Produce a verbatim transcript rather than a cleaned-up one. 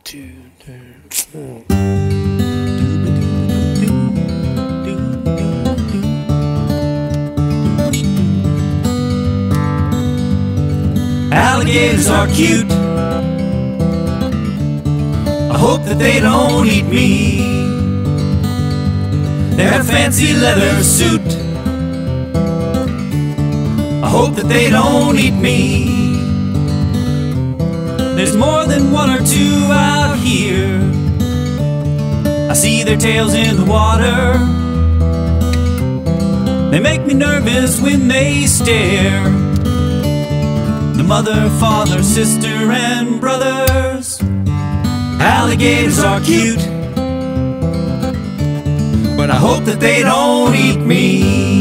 two, three. Alligators are cute. I hope that they don't eat me. Their fancy leather suit, I hope that they don't eat me. There's more than one or two out here. I see their tails in the water. They make me nervous when they stare. The mother, father, sister, and brothers. Alligators are cute, but I hope that they don't eat me.